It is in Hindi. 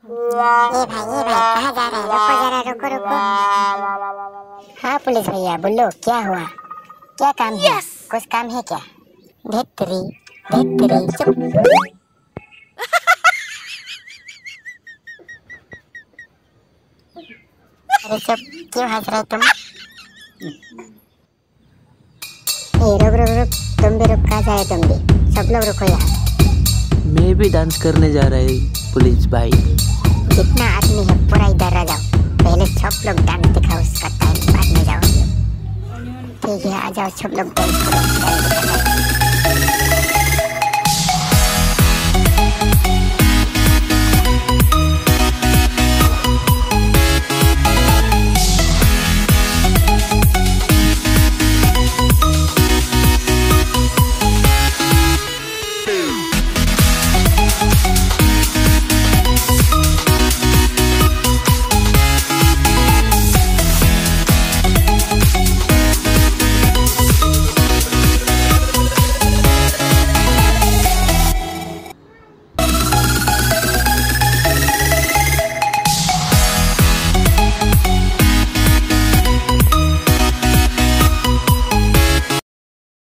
भाई कहाँ जा रहे हैं? रुको जरा, रुको रुको। हाँ पुलिस भैया बोलो, क्या हुआ? क्या काम है? कुछ काम है क्या? धित्तरी धित्तरी चुप। अरे चुप, क्यों हंस रहे तुम? रुक रुक रुक, तुम भी रुक। कहाँ जा रहे तुम भी? सब लोग रुको यहाँ। मैं भी डांस करने जा रहा है पुलिस भाई। जितना आदमी है पूरा इधर आ जाओ। पहले सब लोग डांस दिखाओ, उसका टाइम बाद में जाओ। ठीक है, आ जाओ सब लोग डांस करो।